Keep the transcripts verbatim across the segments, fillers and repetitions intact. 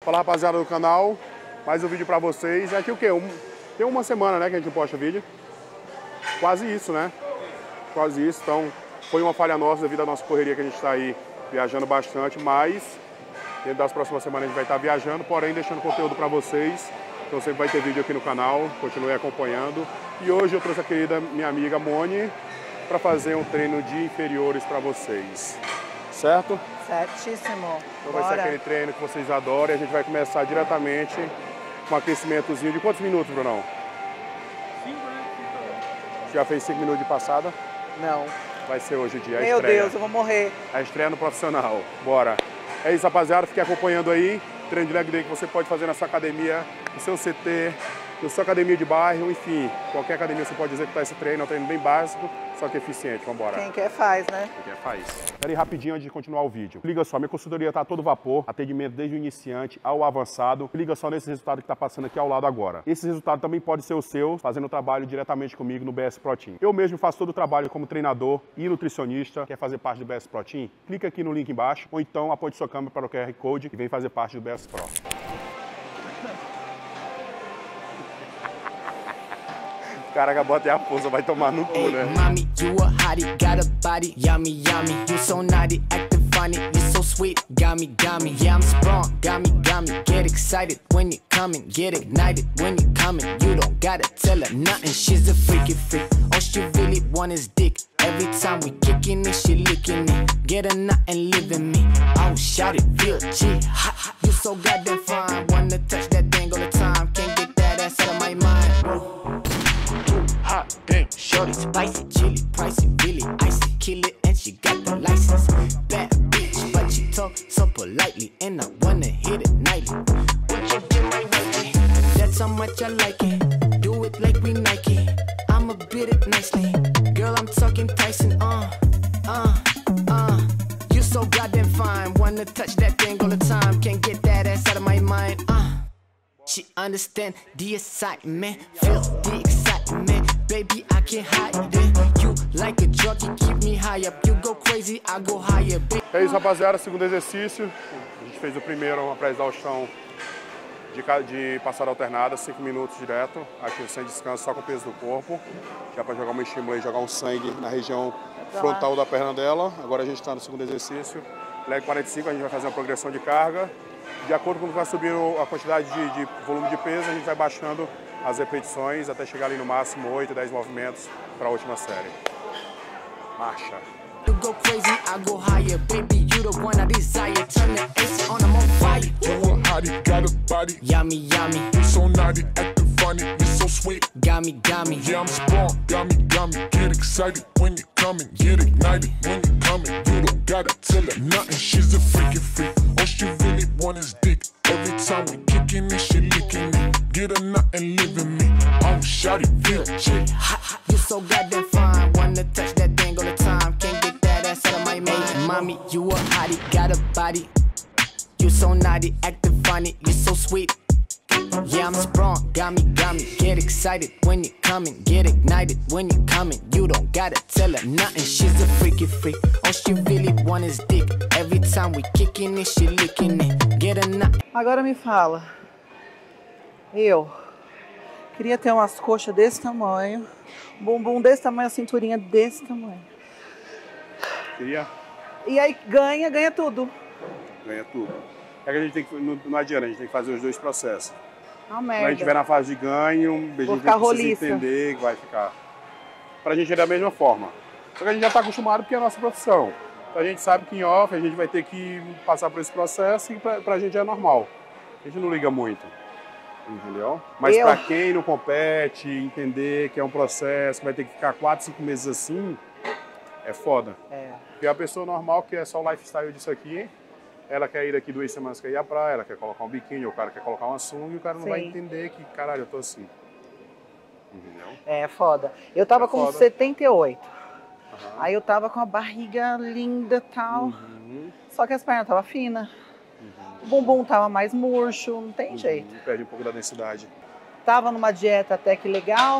Fala, rapaziada do canal, mais um vídeo pra vocês. É aqui o quê? Um, tem uma semana, né, que a gente posta vídeo. Quase isso, né? Quase isso. Então, foi uma falha nossa devido à nossa correria que a gente tá aí viajando bastante, mas dentro das próximas semanas a gente vai estar viajando, porém deixando conteúdo pra vocês. Então sempre vai ter vídeo aqui no canal, continue acompanhando. E hoje eu trouxe a querida minha amiga Moni para fazer um treino de inferiores para vocês. Certo? Certíssimo. Então Bora. vai ser aquele treino que vocês adoram e a gente vai começar diretamente com um aquecimentozinho de quantos minutos, Brunão? Cinco, né? Já fez cinco minutos de passada? Não. Vai ser hoje o dia, a Meu estreia. Deus, eu vou morrer. A estreia no profissional. Bora. É isso, rapaziada. Fique acompanhando aí. Treino de leg day que você pode fazer na sua academia, no seu C T, na sua academia de bairro, enfim. Qualquer academia você pode executar esse treino. É um treino bem básico, só que eficiente. Vambora. Quem quer faz, né? Quem quer faz. Espera aí rapidinho antes de continuar o vídeo. Liga só, minha consultoria tá a todo vapor. Atendimento desde o iniciante ao avançado. Liga só nesse resultado que tá passando aqui ao lado agora. Esse resultado também pode ser o seu, fazendo o trabalho diretamente comigo no B S Pro Team. Eu mesmo faço todo o trabalho como treinador e nutricionista. Quer fazer parte do B S Pro Team? Clica aqui no link embaixo ou então aponte sua câmera para o Q R Code e vem fazer parte do B S Pro. O cara acabou até a força, vai tomar no cu, né? Mommy, you a hottie, got a body, yummy, yummy. You so naughty, acting funny, you so sweet, got me, got me. Yeah, I'm sprung, got me, got me. Get excited when you coming, get ignited when you coming. You don't gotta tell her nothing, she's a freaky freak. All she really want is dick. Every time we kicking it, she licking it. Get a nut and live in me. Oh, shout it, real G, hot, hot. You so goddamn fine, wanna touch that thing all the time. Can't get that ass out of my mind. Whoa. Hot, damn, shorty, spicy, chili, pricey, really icy. Kill it and she got the license. Bad bitch, but she talk so politely, and I wanna hit it nightly. What you do right with me? That's how much I like it. Do it like we Nike. I'ma beat it nicely. Girl, I'm talking Tyson, uh, uh, uh. You so goddamn fine, wanna touch that thing all the time. Can't get that ass out of my mind, uh. She understand the excitement, feel the excitement. Baby, I can't hide it. You like a drug, you keep me high up. You go crazy, I go higher. É isso, rapaziada. Segundo exercício. A gente fez o primeiro, uma pré-exaustão de, de passada alternada, cinco minutos direto. Aqui sem descanso, só com o peso do corpo. Já para jogar uma estímulo aí, jogar um sangue na região frontal da perna dela. Agora a gente está no segundo exercício. Leg quarenta e cinco, a gente vai fazer uma progressão de carga. De acordo com o que vai subindo a quantidade de, de volume de peso, a gente vai baixando as repetições até chegar ali no máximo oito, dez movimentos para a última série. Marcha. You go crazy, I go higher. Baby, you the one I desire. Turn the A C on, I'm on fire. You a hottie, got a body. Yummy, yummy. You so naughty, acting funny, you so sweet. Got me, got me. Yeah, I'm sprung, got me, got me. Get excited when you coming, get ignited when you coming. You don't gotta tell her nothing, she's a freaky freak. All she really want is dick. Every time we kicking it, she licking it. Get a nut and live in me. Oh, shout it, real chick. Hot, hot. You so goddamn fine, wanna touch that thing all the time. Can't get that ass out of my mind. Mommy, you a hottie, got a body. You so naughty, acting funny, you so sweet. Yeah, I'm sprung, got me, got me. Get excited when you coming, get ignited when you coming. You don't gotta tell her nothing, she's a freaky freak. All she really want is dick. Every time we kicking it, she licking it. Get a nut. Agora me fala. Eu queria ter umas coxas desse tamanho, um bumbum desse tamanho, a cinturinha desse tamanho. Queria? E aí ganha, ganha tudo. Ganha tudo. É que a gente tem que, não, não adianta, a gente tem que fazer os dois processos. Uma Quando a gente merda. estiver na fase de ganho, a gente ficar precisa roliça. entender que vai ficar. Pra gente é da mesma forma. Só que a gente já está acostumado porque é a nossa profissão. Então a gente sabe que em off a gente vai ter que passar por esse processo e pra, pra gente é normal. A gente não liga muito. Entendeu? Mas Eu... pra quem não compete, entender que é um processo, que vai ter que ficar quatro, cinco meses assim, é foda. É. Porque a pessoa normal, que é só o lifestyle disso aqui, ela quer ir daqui duas semanas, quer ir à praia, ela quer colocar um biquíni, o cara quer colocar uma sunga e o cara não Sim. vai entender que, caralho, eu tô assim. Entendeu? É foda. Eu tava É com foda. setenta e oito. Uhum. Aí eu tava com a barriga linda e tal. Uhum. Só que as pernas tava finas. Uhum. O bumbum tava mais murcho, não tem Uhum. jeito. Perde um pouco da densidade. Tava numa dieta até que legal.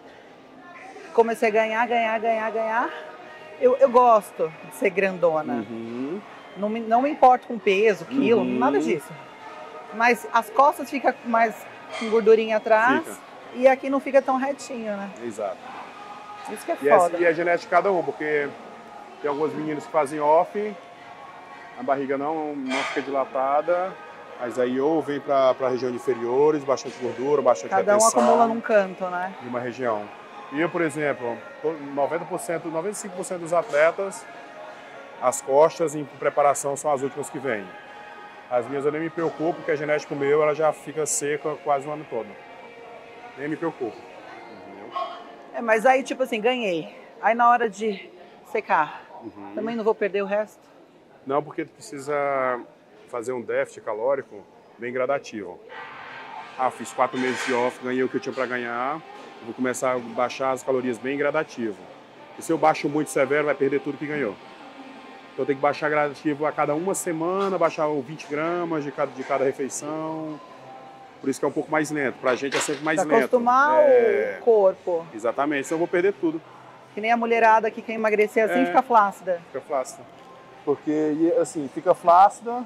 Comecei a ganhar, ganhar, ganhar, ganhar. Eu, eu gosto de ser grandona. Uhum. Não me, não me importo com peso, quilo, Uhum. nada disso. Mas as costas ficam mais com gordurinha atrás. Fica. E aqui não fica tão retinho, né? Exato. Isso que é E, foda. é, e é genética de cada um, porque tem algumas meninas que fazem off, a barriga não, não fica dilatada, mas aí ou vem para a região de inferiores, bastante gordura, bastante Cada um retenção acumula num canto, né? de uma região. E eu, por exemplo, noventa por cento, noventa e cinco por cento dos atletas, as costas em preparação são as últimas que vêm. As minhas eu nem me preocupo, porque a genética meu ela já fica seca quase o ano todo. Nem me preocupo. Entendeu? É, mas aí, tipo assim, ganhei. Aí na hora de secar, Uhum. também não vou perder o resto? Não, porque tu precisa fazer um déficit calórico bem gradativo. Ah, fiz quatro meses de off, ganhei o que eu tinha para ganhar, vou começar a baixar as calorias bem gradativo. E se eu baixo muito severo, vai perder tudo que ganhou. Então tem que baixar gradativo a cada uma semana, baixar vinte gramas de cada, de cada refeição. Por isso que é um pouco mais lento. Pra gente é sempre mais Pra lento. acostumar É, o corpo. Exatamente, senão eu vou perder tudo. Que nem a mulherada que quer emagrecer assim É. fica flácida. Fica flácida. Porque, assim, fica flácida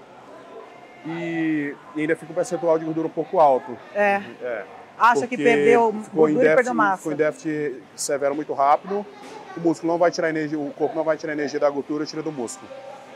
e, e ainda fica um percentual de gordura um pouco alto. É. É. Acha que Porque perdeu ficou em gordura e déficit, perdeu massa. ficou em déficit severo muito rápido. O músculo não vai tirar energia, o corpo não vai tirar energia da gordura, tira do músculo.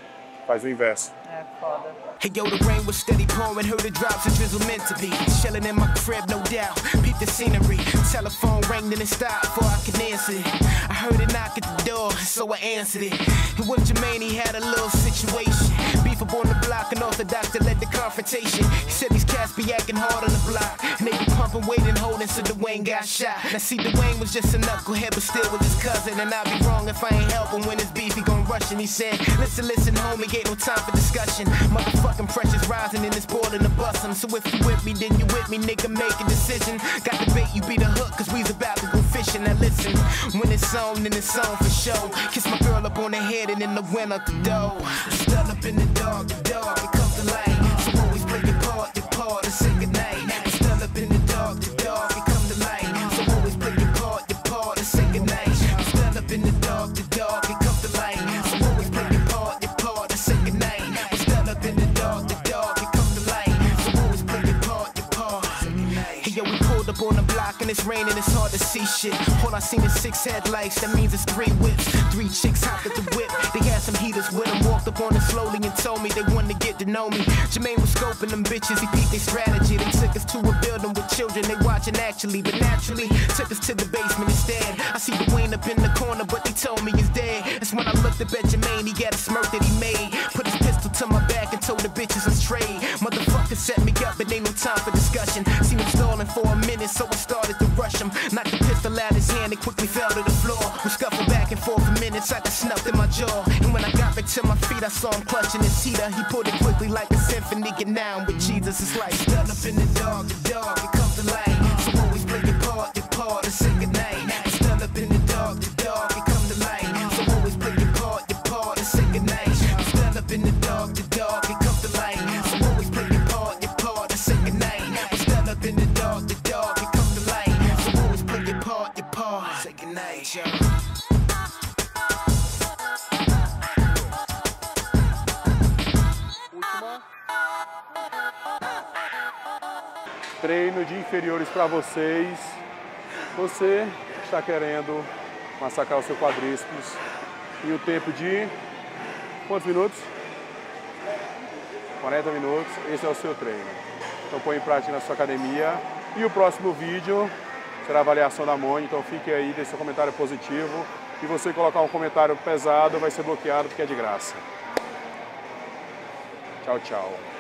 Faz o inverso. É foda. Hey yo, the rain was steady pouring, heard the drops and drizzle meant to be. Chilling in my crib, no doubt. Peep the scenery. Telephone rang, then it stopped before I could answer it. I heard it knock at the door, so I answered it. And with Jermaine, he had a little situation. Beef up on the block, and orthodox to led the confrontation. He said these cats be acting hard on the block, and they be pumping weight and holding, so Dwayne got shot. Now see, Dwayne was just a knucklehead, but still with his cousin. And I'd be wrong if I ain't help him when his beef, he gon' rush. And he said, listen, listen, homie, ain't no time for discussion. Motherfucking pressure's rising and it's boiling the bustin'. So if you with me, then you with me, nigga, make a decision. Got the bait, you be the hook, cause we's about to go fishing. Now listen, when it's on, then it's on for show. Kiss my girl up on the head and then the wind up the dough. Stunned up in the dark, the dark, it comes the light. So always play your part, your part, and say goodnight. Stunned up in the dark, the dark, it comes the light. So always play your part, your part, and say goodnight. Stunned up in the dark, the dark, it comes the light. So always play your part, your part, and say goodnight. Stunned up in the dark, the dark, it comes the light. So always play your part, your part. Hey yo, we pulled up on the block and it's raining, it's hard to see shit. All I seen is six headlights, that means it's three whips. Three chicks hopped at the whip, they had some heaters with them. Walked up on it slowly and told me they wanted to get to know me. Jermaine was scoping them bitches, he peeped their strategy. They took us to a building with children, they watching actually, but naturally took us to the basement instead. I see Dwayne up in the corner, but they told me he's dead. That's when I looked up at Jermaine, he got a smirk that he made. Put his pistol to my back and told the bitches let's trade. Motherfucker set me up, but ain't no time for discussion. Seen him stalling for a minute, so I started to rush him. Knocked the pistol out his hand and quickly fell to the floor. We scuffled back and forth for minutes, I got snuffed in my jaw. And when I got back to my feet, I saw him clutching his heater. He pulled it quickly like a symphony, get down with Jesus. It's like stunned up in the dark, the dark, it comes the light. So always play your part, your part, and say goodnight. Stunned up in the dark, the dark, it comes the light. So always play your part, your part, and say goodnight. Stunned up in the dark, the dark, it comes the light. So always play your part, your part, and say goodnight. Stunned up in the dark, the dark, it comes the light. So always play your part, your part, say goodnight, yo. Treino de inferiores para vocês. Você está querendo massacrar o seu quadríceps em um tempo de quantos minutos? quarenta minutos. Esse é o seu treino. Então põe em prática na sua academia. E o próximo vídeo será a avaliação da Moni. Então fique aí, deixe seu comentário positivo. E você colocar um comentário pesado vai ser bloqueado porque é de graça. Tchau, tchau.